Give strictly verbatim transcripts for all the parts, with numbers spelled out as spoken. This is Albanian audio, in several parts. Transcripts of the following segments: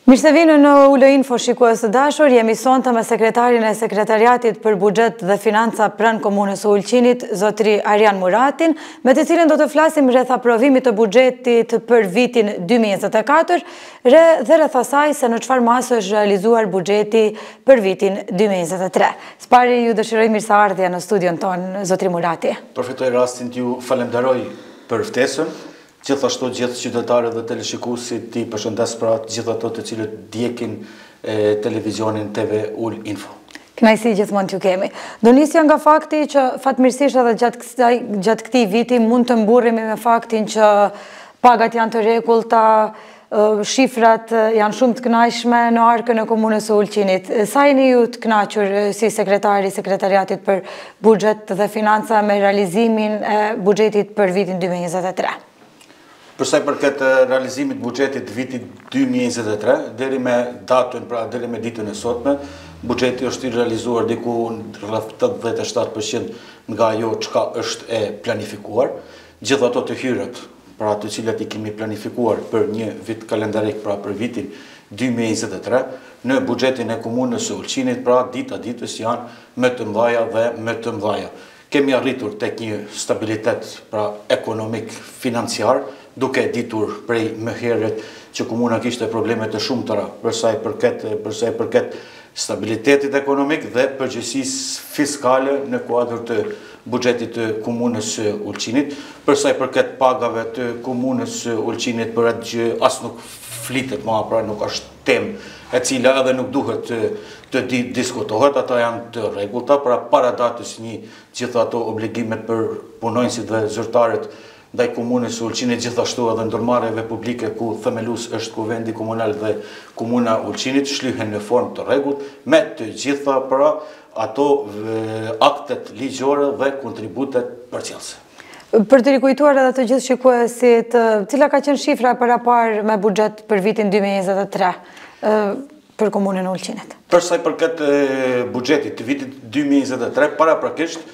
Mirë se vini në Ulo Info, shikues të dashur. Jemi sonte me sekretarin e Sekretariatit për Buxhet dhe Financa pranë Komunës së Ulqinit, zotri Arjan Muratin, me të cilin do të flasim rreth aprovimit të buxhetit për vitin dy mijë e njëzet e katër dhe rreth asaj se në çfarë mase është realizuar buxheti për vitin dy mijë e njëzet e tre. Së pari ju dëshiroj mirëseardhje në studion tonë, zotri Murati. Përfitoj rastin t'ju falenderoj për ftesën. Gjithashtu gjithë qytetarët dhe teleshikuesit ti përshëndes pra gjithë ato të cilët ndjekin televizionin T V Ul Info. Kënaqësi gjithmonë t'ju kemi. Do nisja nga fakti që fatmirësisht edhe gjatë gjatë këtij viti mund të mburremi me faktin që pagat janë të rregullta, shifrat janë shumë të kënaqshme në arkën e Komunës së Ulqinit. Sa jeni ju të kënaqur si sekretari i Sekretariatit për Buxhet dhe Financa me realizimin e buxhetit për vitin dy mijë e njëzet e tre? Përsa i përket realizimit buxhetit vitit dy mijë e njëzet e tre, deri me datën, pra deri me ditën e sotme, buxheti është i realizuar diku rreth tetëdhjetë e shtatë përqind nga ajo çka është e planifikuar. Gjithë ato të hyrët, pra të cilat i kemi planifikuar për një vit kalendarik, pra për vitin dy mijë e njëzet e tre, në buxhetin e Komunës së Ulqinit, pra dita ditës janë më të mëdha dhe më të mëdha. Kemi arritur tek një stabilitet pra ekonomik financiar, duke ditur prej më herët që komuna kishte probleme të shumtara përsa i përket përsa i përket stabilitetit ekonomik dhe përgjegjësisë fiskale në kuadër të buxhetit të Komunës së Ulqinit, përsa i përket pagave të Komunës së Ulqinit për atë gjë as nuk flitet më, pra nuk është temë e cila edhe nuk duhet të, të diskutohet, ata janë të rregullta, pra para datës një gjithë ato obligimet për punonjësit dhe zyrtarët ndaj Komunës së Ulqinit, gjithashtu edhe ndërmarrjeve publike ku themelus është Kuvendi Komunal dhe Komuna Ulqinit shlyhen në formë të rregullt me të gjitha pra ato aktet ligjore dhe kontributet përcjellëse. Për të rikujtuar edhe të gjithë shikuesit, cila ka qenë shifra e parapar me buxhet për vitin dy mijë e njëzet e tre për Komunën e Ulqinit? Përsa i përket buxhetit të vitit dy mijë e njëzet e tre, paraprakisht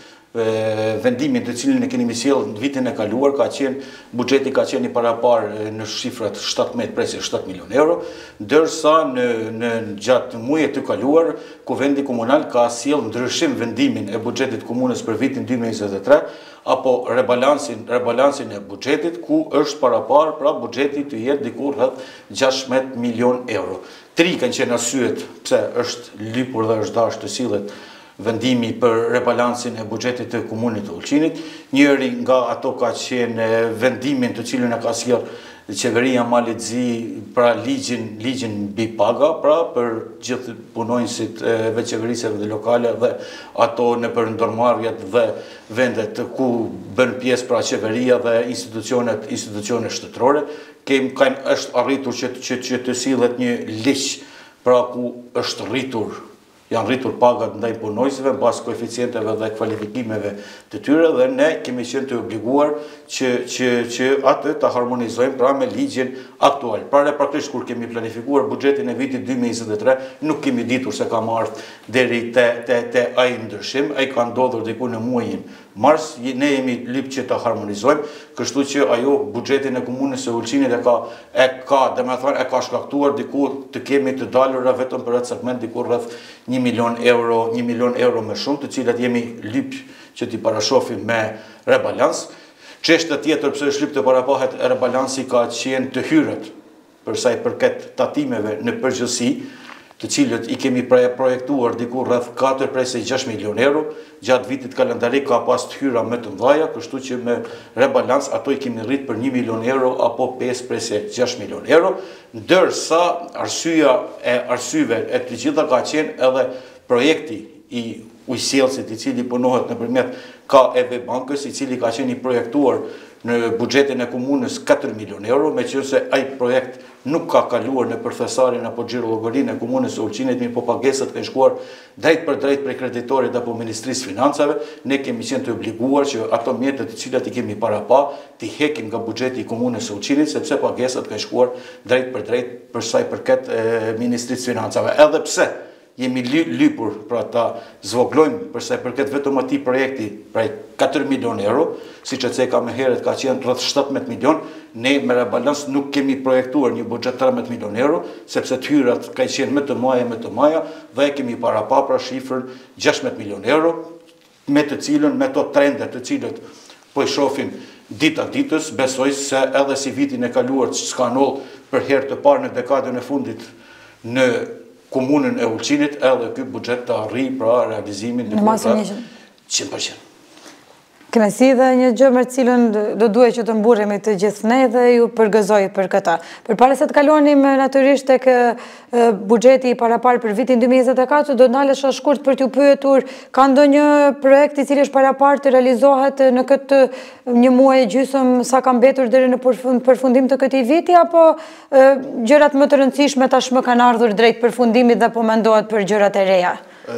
vendimin të cilin e keni sjellë në vitin e kaluar ka qenë buxheti ka qenë i parapar në shifrat shtatëmbëdhjetë presë shtatë milion euro, ndërsa në në gjatë muajit të kaluar Kuvendi Komunal ka sjellë ndryshim vendimin e buxhetit Komunës për vitin dy mijë e njëzet e tre apo rebalansin rebalansin e buxhetit ku është parapar pra buxheti të jetë diku rreth gjashtëdhjetë milion euro. Tri kanë qenë arsyet pse është lypur dhe është dashur të sillet vendimi për rebalansin e buxhetit të Komunës të Ulqinit. Njëri nga ato ka qenë vendimin të cilën e ka sjellë qeveria Malizi pra ligjin ligjin mbi paga, pra për gjithë punonjësit e veçeverisëve dhe lokale dhe ato në për ndërmarrjet dhe vendet ku bën pjesë pra qeveria dhe institucionet institucionet shtetërore. Kem kanë është arritur që që, që të sillet një ligj pra ku është rritur janë rritur pagat ndaj punonjësve pas koeficienteve dhe kvalifikimeve të tyre dhe ne kemi qenë të obliguar që që që atë ta harmonizojmë pra me ligjin aktual. Pra praktikisht kur kemi planifikuar buxhetin e vitit dy mijë e njëzet e tre, nuk kemi ditur se ka marrë deri te te te ai ndryshim, ai ka ndodhur diku në muajin mars, ne jemi lyp që ta harmonizojmë, kështu që ajo buxhetin e Komunës së Ulqinit e ka e ka, domethënë e ka shkaktuar diku të kemi të dalura vetëm për atë segment diku rreth një milion euro, një milion euro më shumë, të cilat jemi lyp që t'i parashohim me rebalans. Çështja tjetër pse është lyp të parapahet rebalansi ka qenë të hyrët përsa i përket tatimeve në përgjithësi, të cilët i kemi projektuar diku rreth katër presë gjashtë milion euro, gjatë vitit kalendarik ka pas të hyra më të mëdha, kështu që me rebalans ato i kemi rrit për një milion euro apo pesë presë gjashtë milion euro, ndërsa arsyeja e arsyeve e të gjitha ka qenë edhe projekti i ujësjellësit i cili punohet nëpërmjet K E V bankës, i cili ka qenë i projektuar në buxhetin e Komunës katër milion euro, meqense ai projekt nuk ka kaluar në përthesarin apo xhirollogjerinë e Komunës së Ulqinit, mirë po pagesat kanë shkuar drejt për drejt prej kreditorit apo Ministrisë Financave. Ne kemi qenë të obliguar që ato mjetet të cilat i kemi para pa, t'i hekim nga buxheti i Komunës së Ulqinit, sepse pagesat kanë shkuar drejt për drejt për sa i përket Ministrisë Financave. Edhe pse jemi lypur pra ta zvoglojmë përsa i përket vetëm atij projekti prej katër milion euro, siç e ceka më herët ka qenë rreth shtatëmbëdhjetë milion, ne me rebalans nuk kemi projektuar një buxhet tridhjetë milion euro, sepse të hyrat ka qenë më të maja më të maja dhe kemi para pa pra shifrën gjashtëmbëdhjetë milion euro, me të cilën me to trendet të cilët po i shohim dita ditës, besoj se edhe si vitin e kaluar që s'ka ndodhur për herë të parë në dekadën e fundit në komunën e Ulqinit, edhe ky buxhet të arrijë pra realizimin në masën njëqind përqind. Kënaqësi dhe një gjë me të cilën do duhet që të mburremi të gjithë ne dhe ju përgëzoj për këtë. Përpara se të kalonim natyrisht tek buxheti i parapar për vitin dy mijë e njëzet e katër, do ndalesha shkurt për t'ju pyetur, ka ndonjë projekt i cili është parapar të realizohet në këtë një muaj e gjysmë sa ka mbetur deri në përfundim të këtij viti, apo gjërat më të rëndësishme tashmë kanë ardhur drejt përfundimit dhe po mendohet për gjërat e reja?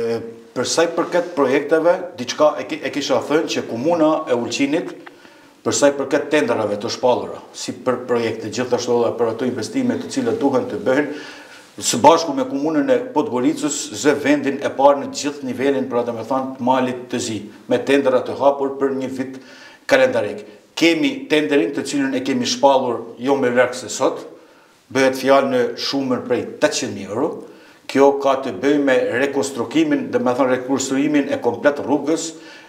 Për sa i përket projekteve, diçka e kisha thënë që komuna e Ulqinit, për sa i përket tenderave të shpallura, si për projekte, gjithashtu edhe për ato investime të cilat duhen të bëhen, së bashku me komunën e Podgoricës zë vendin e parë në gjithë nivelin, pra dhe me thanë, malit të zi, me tendera të hapur për një vit kalendarik. Kemi tenderin të cilën e kemi shpallur jo me larg se sot, bëhet fjalë në shumën prej tetëqind mijë euro. Kjo ka të bëjë me rekonstruimin, dhe me thënë rekonstruimin e komplet rrugës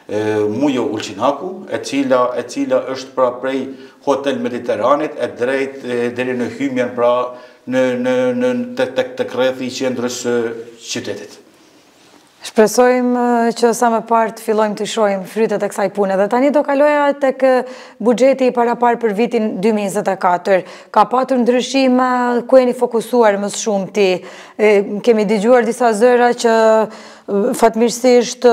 Mujo Ulqinaku, e cila e cila është pra prej Hotel Mediteranit e drejt deri në hymjen pra në në në tek tek rrethi i qendrës së qytetit. Shpresojmë që sa më parë të fillojmë të shohim frytet e kësaj pune. Dhe tani do kaloja tek buxheti i parapar për vitin dy mijë e njëzet e katër. Ka patur ndryshime, ku jeni fokusuar më shumë ti? Kemi dëgjuar disa zëra që fatmirësisht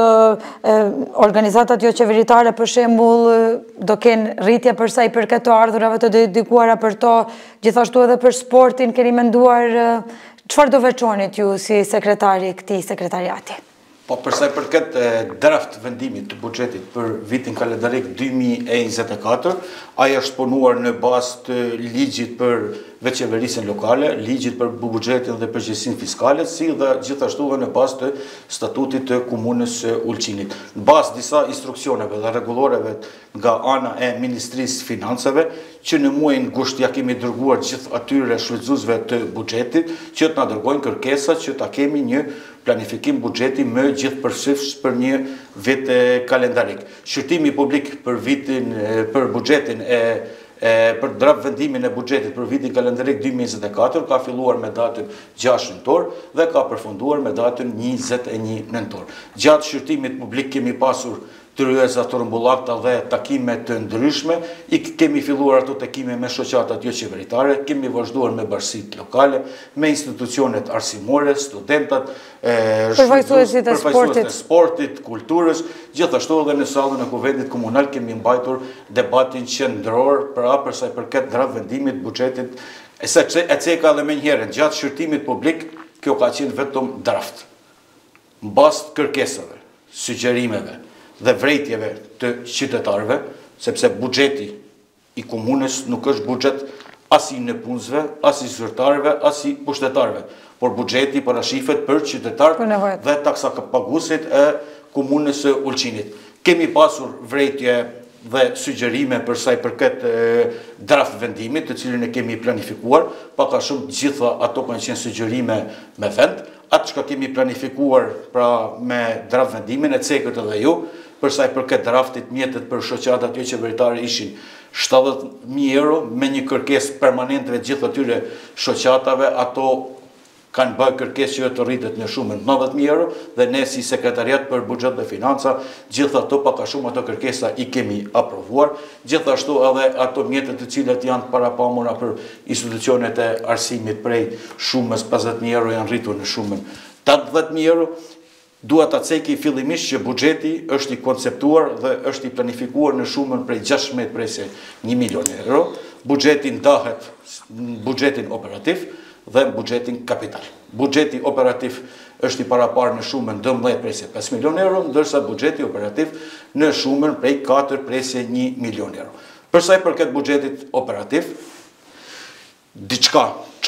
organizatat jo qeveritare për shembull do kenë rritje për sa i përket të ardhurave të dedikuara për to, gjithashtu edhe për sportin keni menduar, çfarë do veçonit ju si sekretari i këtij sekretariati? Po përsa i përket draft vendimit të buxhetit për vitin kalendarik dy mijë e njëzet e katër, ai është punuar në bazë të ligjit për veçeverisjen lokale, ligjit për buxhetin dhe përgjegjësinë fiskale, si dhe gjithashtu edhe në bazë të statutit të komunës së Ulqinit. Në bazë disa instruksioneve dhe rregulloreve nga ana e Ministrisë Financave, që në muajin gusht ja kemi dërguar gjithë atyre shfrytëzuesve të buxhetit, që të na dërgojnë kërkesa që ta kemi një planifikim buxheti më gjithëpërfshirës për një vit kalendarik. Shqyrtimi publik për vitin për buxhetin e për draft vendimin e buxhetit për vitin kalendarik dy mijë e njëzet e katër ka filluar me datën gjashtë nëntor dhe ka përfunduar me datën njëzet e një nëntor. Gjatë shqyrtimit publik kemi pasur të ryeza të rëmbullakta dhe takime të ndryshme, i kemi filluar ato takime me shoqatat jo qeveritare, kemi vazhduar me bashkitë lokale, me institucionet arsimore, studentat, përfaqësuesit e sportit, sportit, kulturës, gjithashtu edhe në sallën e Kuvendit Komunal kemi mbajtur debatin qendror pra për sa i përket draft vendimit buxhetit, e ceka edhe menjëherë gjatë shqyrtimit publik, kjo ka qenë vetëm draft. Mbas kërkesave, sugjerimeve dhe vrejtjeve të qytetarëve, sepse buxheti i komunës nuk është buxhet as i nëpunësve, as i zyrtarëve, as i pushtetarëve, por buxheti parashifet për qytetarët dhe taksapaguesit e komunës së Ulqinit. Kemi pasur vrejtje dhe sugjerime për sa i përket draft vendimit, të cilin e kemi planifikuar, pak a shumë gjitha ato kanë qenë sugjerime me vend, atë që kemi planifikuar pra me draft vendimin e cekët edhe ju, përsa i përket draftit mjetet për shoqatat jo qeveritare ishin shtatëdhjetë mijë euro me një kërkesë permanente gjithë atyre shoqatave, ato kanë bërë kërkesë që të rritet në shumën nëntëdhjetë mijë euro dhe ne si sekretariat për buxhet dhe financa, gjithë ato pak a shumë ato kërkesa i kemi aprovuar, gjithashtu edhe ato mjetet të cilat janë parapamura për institucionet e arsimit prej shumës pesëdhjetë mijë euro janë rritur në shumën tetëdhjetë mijë euro. Dua ta ceki fillimisht që buxheti është i konceptuar dhe është i planifikuar në shumën prej gjashtëdhjetë prese një milion euro. Buxheti ndahet në buxhetin operativ dhe në buxhetin kapital. Buxheti operativ është i paraparë në shumën dymbëdhjetë prese pesë milion euro, ndërsa buxheti operativ në shumën prej katër prese një milion euro. Përsa i përket buxhetit operativ, diçka që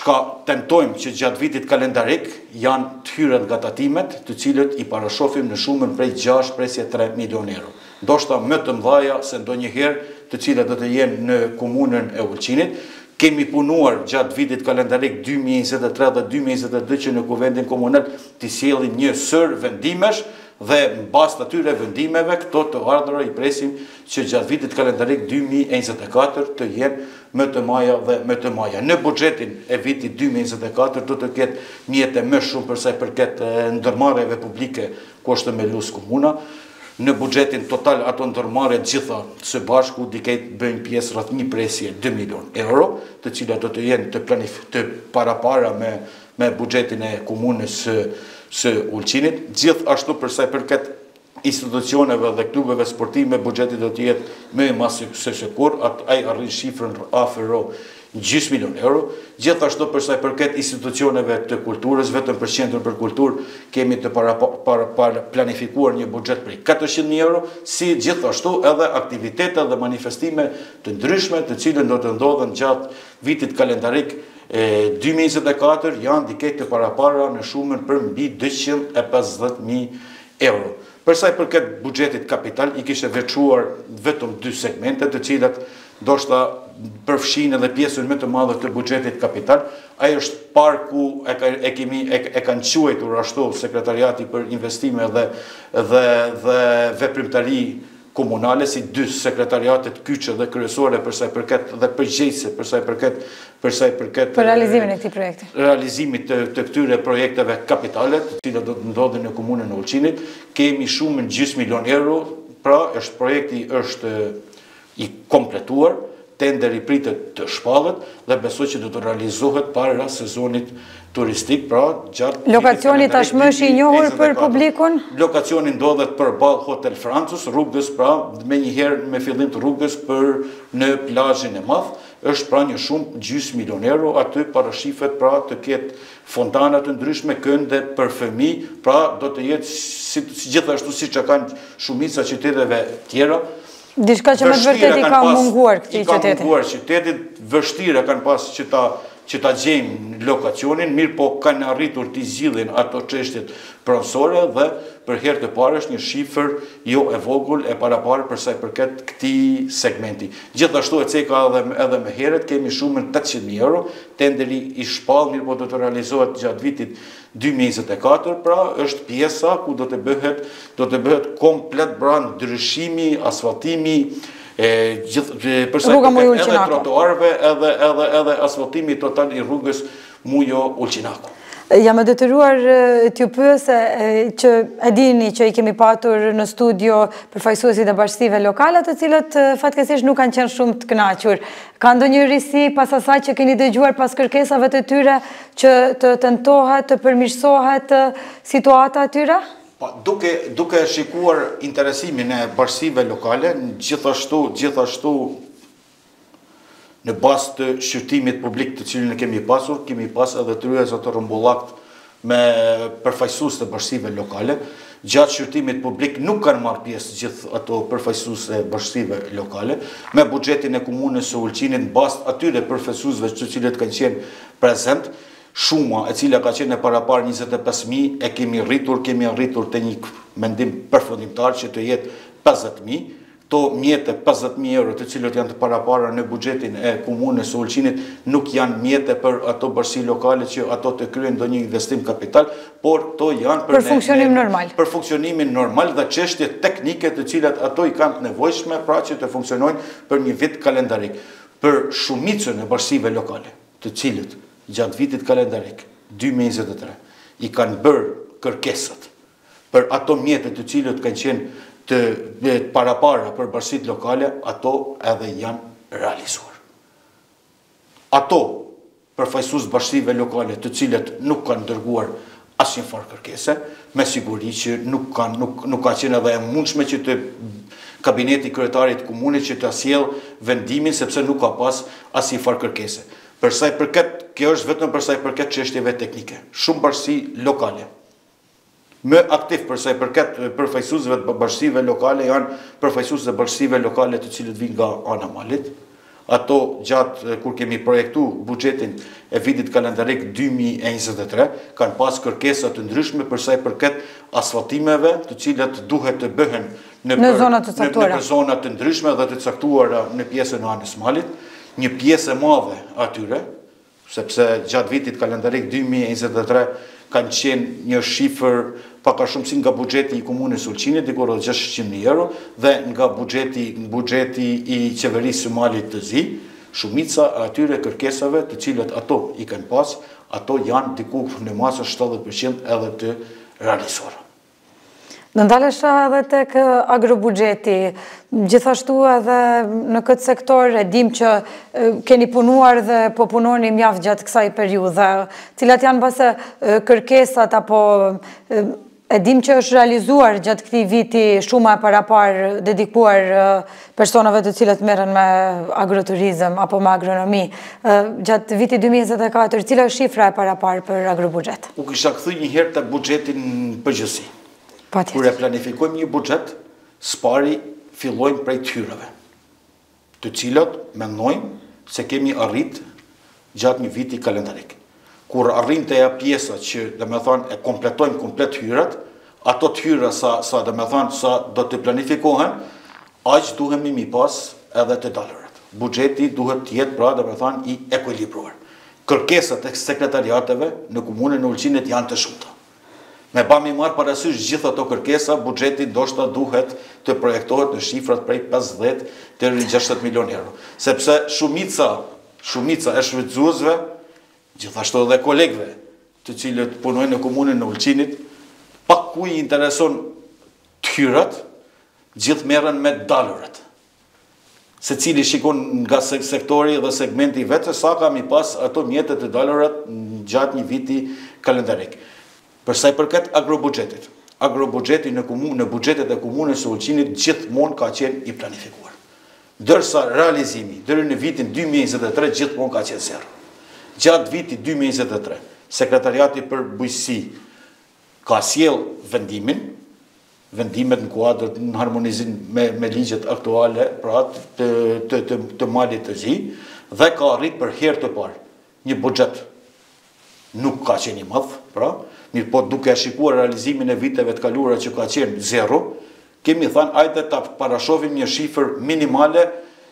shka tentojmë që gjatë vitit kalendarik janë të hyrët nga tatimet, të cilët i parashofim në shumën prej gjashtë presje tre milion euro. Ndoshta më të mëdhaja se ndonjëherë, të cilët do të jenë në komunën e Ulqinit. Kemi punuar gjatë vitit kalendarik dy mijë e njëzet e tre dhe dy mijë e njëzet e dy që në kuvendin komunal të sjellim një sër vendimesh dhe në bazë të atyre vendimeve këto të ardhura i presim që gjatë vitit kalendarik dy mijë e njëzet e katër të jenë më të maja dhe më të maja. Në buxhetin e vitit dy mijë e njëzet e katër do të ketë mjete më shumë për sa i përket ndërmarrjeve publike ku është me lus komuna. Në buxhetin total ato ndërmarrje gjitha së bashku dikejt bëjnë pjesë rreth një presje dy milion euro, të cilat do të jenë të planif të parapara me me buxhetin e komunës së, së Ulqinit. Gjithashtu për sa i përket institucioneve dhe klubeve sportive, buxheti do të jetë më i madh se së kur, ai arrin shifrën afero gjys milion euro. Gjithashtu për sa i përket institucioneve të kulturës, vetëm për qendrën për kulturë kemi të para, para, para planifikuar një buxhet prej katërqind mijë euro, si gjithashtu edhe aktivitete dhe manifestime të ndryshme të cilën do të ndodhen gjatë vitit kalendarik e dy mijë e njëzet e katër janë dikejt të parapara në shumën për mbi dyqind e pesëdhjetë mijë euro. Për sa i përket buxhetit kapital, i kishte veçuar vetëm dy segmente të cilat ndoshta përfshin edhe pjesën më të madhe të buxhetit kapital. Ai është parku e, ka, e, kemi, e, e kanë quajtur ashtu sekretariati për investime dhe, dhe, dhe veprimtari komunale, si dy sekretariatet kyçe dhe kryesore për sa i përket dhe përgjegjëse për sa i përket për sa i përket për realizimin e këtij projekti. Realizimit të, të këtyre projekteve kapitale, të cilat do të ndodhin në komunën e Ulqinit, kemi shumën gjys milion euro, pra është projekti është i kompletuar, tenderi pritet të shpallet dhe besoj që do të realizohet para sezonit turistik, pra gjatë... Lokacioni tashmë është i njohur për publikun? Lokacioni ndodhet përballë Hotel Francus, rrugës, pra me njëherë me fillim të rrugës për në plazhin e madh, është pra një shumë gjys milion euro, aty parashifet pra të ketë fontana të ndryshme, kënde për fëmijë, pra do të jetë si, si gjithashtu siç kanë shumica qyteteve tjera. Diçka që më të vërtet i ka munguar këtij qyteti. I ka munguar qytetit, vështirë kanë pas që ta që ta gjejmë lokacionin, mirë po kanë arritur t'i zgjidhin ato çështjet pronësore dhe për herë të parë është një shifër jo e vogël e paraparë për sa i përket këtij segmenti. Gjithashtu e ceka edhe, edhe më herët kemi shumën tetëqind mijë euro, tenderi i shpallë, mirë po do të realizohet gjatë vitit dy mijë e njëzet e katër, pra është pjesa ku do të bëhet do të bëhet komplet pra ndryshimi, asfaltimi, e gjithë përsa edhe trotuarve edhe edhe edhe asfaltimi total i rrugës Mujo Ulqinaku. Jam e detyruar t'ju pyese që e dini që i kemi patur në studio përfaqësuesit e bashkësive lokale, të cilët fatkeqësisht nuk kanë qenë shumë të kënaqur. Ka ndonjë risi pas asaj që keni dëgjuar pas kërkesave të tyre që të tentohet të përmirësohet situata atyre? Duke, duke shikuar interesimin e bashkësive lokale, gjithashtu, gjithashtu në bazë të shqyrtimit publik të cilin e kemi pasur, kemi pas edhe të ryeza të rrumbullakt me përfaqësues të bashkësive lokale. Gjatë shqyrtimit publik nuk kanë marrë pjesë gjithë ato përfaqësues të bashkësive lokale, me buxhetin e komunës së Ulqinit në bazë atyre përfaqësuesve të cilët kanë qenë prezent. Shuma e cila ka qenë parapar njëzet e pesë mijë e kemi rritur, kemi rritur të një mendim përfundimtar që të jetë pesëdhjetë mijë. To mjete pesëdhjetë mijë euro të cilët janë të parapara në buxhetin e komunës së Ulqinit nuk janë mjete për ato bashkësi lokale që ato të kryejnë ndonjë investim kapital, por to janë për, për funksionim normal. Për funksionimin normal dhe çështje teknike të cilat ato i kanë të nevojshme pra që të funksionojnë për një vit kalendarik. Për shumicën e bashkësive lokale, të cilët gjatë vitit kalendarik dy mijë e njëzet e tre i kanë bërë kërkesat për ato mjetet të cilët kanë qenë të, të parapara për bashkësitë lokale, ato edhe janë realizuar. Ato përfaqësues bashkësive lokale të cilët nuk kanë dërguar asnjë farë kërkese, me siguri që nuk kanë nuk, nuk ka qenë edhe e mundshme që të kabineti kryetarit komunit që të sjell vendimin sepse nuk ka pas asnjë farë kërkese. Përsa i përket, kjo është vetëm përsa i përket çështjeve teknike. Shumë bashkësi lokale. Më aktiv përsa i përket përfaqësuesve të bashkësive lokale janë përfaqësues të bashkësive lokale të cilët vijnë nga ana Malit. ato gjatë kur kemi projektu buxhetin e vitit kalendarik dy mijë e njëzet e tre, kanë pas kërkesa të ndryshme për sa i përket asfaltimeve, të cilat duhet të bëhen në, në zonat të caktuara, në zonat të ndryshme dhe të caktuara në pjesën e Anës Malit, një pjesë e madhe atyre, sepse gjatë vitit kalendarik dy mijë e njëzet e tre kanë qenë një shifër pak a shumë si nga buxheti i komunës Ulqinit, diku rreth gjashtëqind mijë euro, dhe nga buxheti buxheti i qeverisë së Malit të Zi, shumica atyre kërkesave të cilat ato i kanë pas, ato janë diku në masë shtatëdhjetë përqind edhe të realizuara. Në ndalesha edhe tek agrobuxheti, gjithashtu edhe në këtë sektor e dim që keni punuar dhe po punoni mjaft gjatë kësaj periudhe, cilat janë base kërkesat apo e dim që është realizuar gjatë këtij viti shuma e parapar dedikuar personave të cilët merren me agroturizëm apo me agronomi. Gjatë vitit dy mijë e njëzet e katër, cila është shifra e parapar për agrobuxhet? U kisha kthy një herë te buxheti në përgjithësi. Kur e planifikojmë një buxhet, spari fillojmë prej tyrave, të cilat mendojmë se kemi arrit gjatë një viti kalendarik. Kur arrin të ja pjesa që dhe me thonë e kompletojmë komplet hyrat, ato tyra sa, sa dhe me thonë sa do të planifikohen, aq duhemi mi pas edhe të dalërat. Buxheti duhet të jetë pra dhe me thonë i ekuilibruar. Kërkesat e sekretariateve në komunën e Ulqinit janë të shumta. Me bami marë parasysh gjitha ato kërkesa, buxheti ndoshta duhet të projektohet në shifrat prej pesëdhjetë deri në gjashtëdhjetë milion euro. Sepse shumica, shumica e shfrytëzuesve, gjithashtu edhe kolegëve, të cilët punojnë në komunën e Ulqinit, pak ku i intereson tyrat, gjithë merren me dalërat. Se cili shikon nga sektori dhe segmenti vetë, sa kam i pas ato mjetet të dalërat gjatë një viti kalendarik. Për sa i përket agrobuxhetit, agrobuxheti në komunë, në buxhetet e komunës së Ulqinit gjithmonë ka qenë i planifikuar. Ndërsa realizimi deri në vitin dy mijë e njëzet e tre gjithmonë ka qenë zero. Gjatë vitit dy mijë e njëzet e tre, Sekretariati për Bujqësi ka sjell vendimin, vendimet në kuadër në harmonizim me, me ligjet aktuale pra të, të, të, të Malit të Zi, dhe ka arrit për herë të parë një buxhet nuk ka qenë i madh, pra, mirë po duke e shikuar realizimin e viteve të kaluara që ka qenë zero, kemi thënë hajde ta parashovim një shifër minimale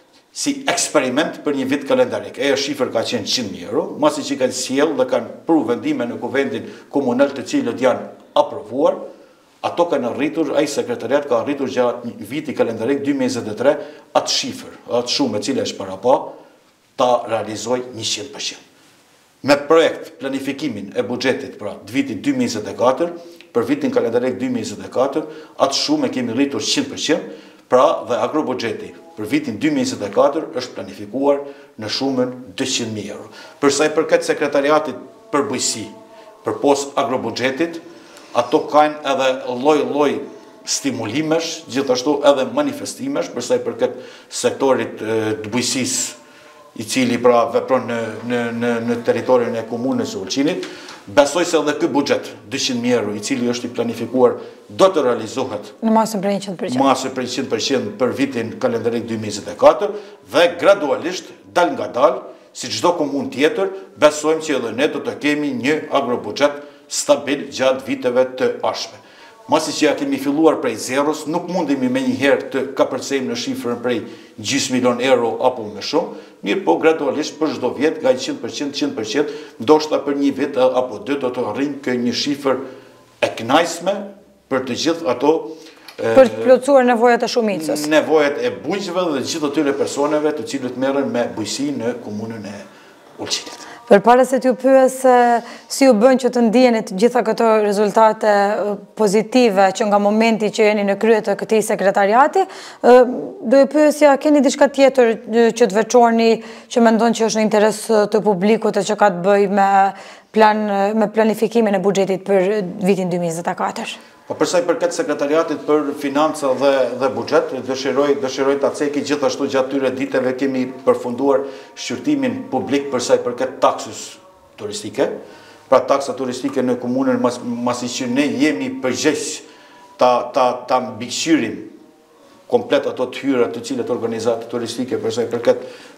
si eksperiment për një vit kalendarik. Ajo shifër ka qenë njëqind mijë euro, masi që kanë sjell dhe kanë pru vendime në kuvendin komunal të cilët janë aprovuar, ato kanë arritur, ai sekretariat ka arritur gjatë një viti kalendarik dy mijë e njëzet e tre atë shifër, atë shumë e cila është para pa, ta realizoj njëqind përqind. Me projekt planifikimin e buxhetit pra të vitit dy mijë e njëzet e katër, për vitin kalendarik dy mijë e njëzet e katër, atë shumë e kemi rritur njëqind përqind, pra dhe agrobuxheti për vitin dy mijë e njëzet e katër është planifikuar në shumën dyqind mijë euro. Për sa i përket sekretariatit për bujqësi, për pos agrobuxhetit, ato kanë edhe lloj-lloj stimulimesh, gjithashtu edhe manifestimesh për sa i përket sektorit të bujqësisë, i cili pra vepron në, në, në, në teritorin e komunës së Ulqinit. Besoj se edhe ky buxhet dyqind mijë euro, i cili është i planifikuar, do të realizohet në masën për njëqind përqind. Masën për njëqind përqind për vitin kalendarik dy mijë e njëzet e katër dhe gradualisht, dal nga dal, si çdo komunë tjetër, besojmë që edhe ne do të kemi një agrobuxhet stabil gjatë viteve të ardhshme. Masi që ja kemi filluar prej zeros, nuk mundemi me njëherë të kapërcejmë në shifrën prej gjysmë milion euro apo më shumë, mirë po gradualisht për çdo vjet nga njëqind përqind, njëqind përqind, ndoshta për një vit apo dy do të arrijmë kë një shifër e kënaqësme për të gjithë ato për të plotësuar nevojat e shumicës. Nevojat e bujqëve dhe gjithë atyre personave të cilët merren me bujqësi në komunën e Ulqinit. Përpara se t'ju pyes si u bën që të ndjeni të gjitha këto rezultate pozitive që nga momenti që jeni në krye të këtij sekretariati, do ju pyesja, keni diçka tjetër që të veçorni që mendon që është në interes të publikut e që ka të bëjë me plan me planifikimin e buxhetit për vitin dy mijë e njëzet e katër? Po përsa i përket sekretariatit për financa dhe, dhe buxhet, dëshiroj, dëshiroj ta ceki gjithashtu gjatë tyre diteve kemi përfunduar shqyrtimin publik përsa i përket taksës turistike. Pra taksa turistike në komunën, mas, masi që ne jemi përgjegjës ta, ta, ta mbikëqyrim komplet ato të hyra të cilët organizatë turistike përsa i përket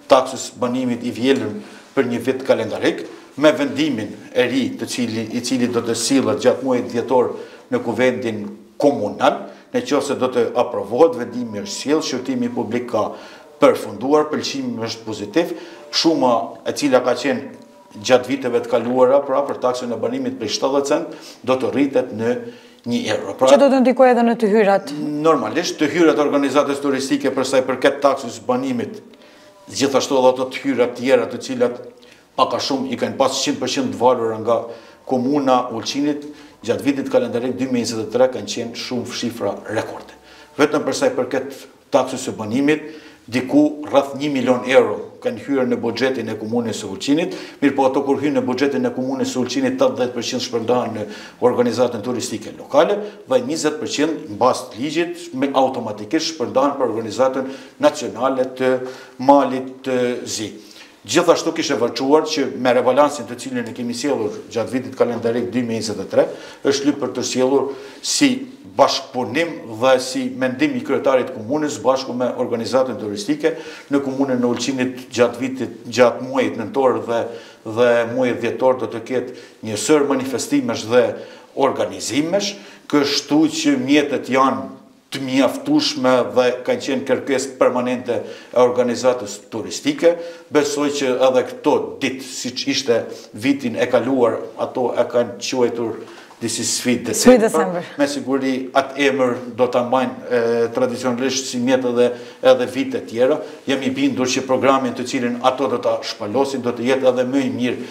taksës banimit i vjelën për një vit kalendarik, me vendimin e ri të cili, i cili do të sillet gjatë muajit dhjetor në kuvendin komunal, në qoftë se do të aprovohet, vendimi është sjellë, shqyrtimi publik ka përfunduar, pëlqimi është pozitiv, shuma e cila ka qenë gjatë viteve të kaluara pra për taksën e banimit për shtatëdhjetë cent do të rritet në një euro. Pra, që do të ndikojë edhe në të hyrat? Normalisht, të hyrat organizatës turistike për sa i përket taksës banimit, gjithashtu edhe ato të hyrat tjera të cilat paka shumë i kanë pas qind përqind të valur nga komuna Ulqinit, gjatë vitit kalendarik dy mijë e njëzet e tre kanë qenë shumë shifra rekorde. Vetëm për sa i përket taksës së banimit, diku rreth një milion euro kanë hyrë në buxhetin e komunës së Ulqinit, mirë po ato kur hyn në buxhetin e komunës së Ulqinit, tetëdhjetë përqind shpërndahen në organizatën turistike lokale dhe njëzet përqind mbas të ligjit me automatikisht shpërndahen për organizatën nacionale të Malit të Zi. Gjithashtu kishte vërçuar që me rebalansin të cilin e kemi sjellur gjatë vitit kalendarik dy mijë e njëzet e tre, është lyp për të sjellur si bashkëpunim dhe si mendim i kryetarit komunës bashku me organizatën turistike në komunën e Ulqinit gjatë vitit, gjatë muajit nëntor dhe dhe muajit dhjetor do të ketë një sër manifestimesh dhe organizimesh, kështu që mjetet janë të mjaftueshme dhe kanë qenë kërkesë permanente e organizatës turistike. Besoj që edhe këto ditë, siç ishte vitin e kaluar, ato e kanë quajtur disi sfidë desember. Me siguri atë emër do ta mbajnë tradicionalisht si mjet edhe edhe vite tjera. Jemi bindur që programin të cilin ato do ta shpalosin do të jetë edhe më i mirë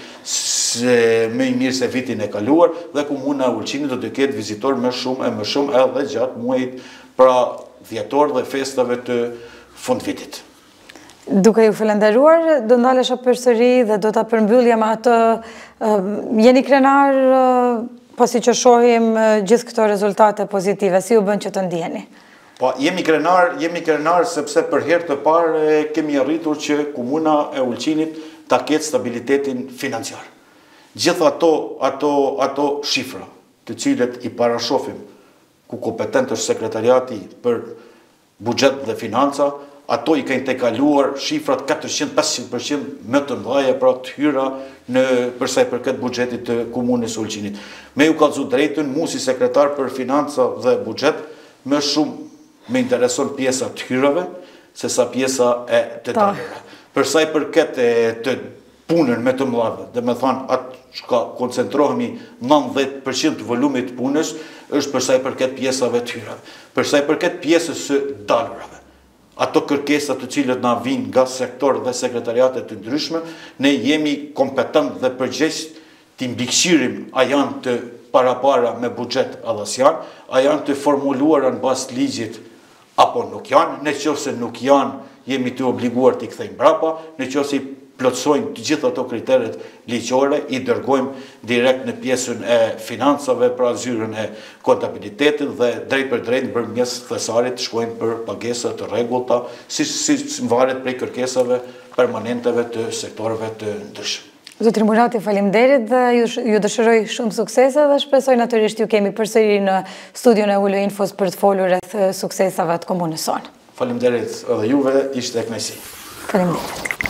se më i mirë se vitin e kaluar dhe komuna e Ulqinit do të ketë vizitor më shumë e më shumë edhe gjatë muajit pra dhjetor dhe festave të fundvitit. Duke ju falenderuar, do ndalesha përsëri dhe do ta përmbyllja me atë, jeni krenar pasi që shohim gjithë këto rezultate pozitive, si u bën që të ndjeni? Po, jemi krenar, jemi krenar sepse për herë të parë kemi arritur që komuna e Ulqinit ta ketë stabilitetin financiar. Gjithë ato, ato, ato shifra të cilët i parashofim ku kompetent është sekretariati për buxhet dhe financa, ato i kanë tejkaluar shifrat katërqind pesëqind përqind më të mëdha pra të hyra në përsa i përket buxhetit të komunës së Ulqinit. Me ju kallëzu drejtën, mu si sekretar për financa dhe buxhet, më shumë më intereson pjesa të hyrave se sa pjesa e të dalëve. Përsa i përket të punën me të mëdha, dhe me thanë atë që koncentrohemi nëntëdhjetë përqind të volumit të punës, është përsa i përket pjesave të hyrave. Përsa i përket pjesës së dalurave, ato kërkesat të cilët na vinë nga sektor dhe sekretariatet të ndryshme, ne jemi kompetent dhe përgjegjës të mbikëqirim a janë të parapara me buxhet adhasian, a janë të formuluara në bazë të ligjit apo nuk janë, nëse nuk janë, jemi të obliguar të i kthejmë mbrapa, nëse i plotësojnë të gjithë ato kriteret ligjore, i dërgojmë direkt në pjesën e financave, pra zyrën e kontabilitetit dhe drejt për drejt në përmes thesarit shkojnë për pagesa të rregullta, si varet prej kërkesave permanenteve të sektorëve të ndryshëm. Zotri Murati, faleminderit dhe ju dëshiroj shumë suksese dhe shpresoj natyrisht ju kemi përsëri në studion e Ulo Infos për të folur rreth suksesave të komunës sonë. Faleminderit edhe juve, ishte e kënaqësi. Faleminderit.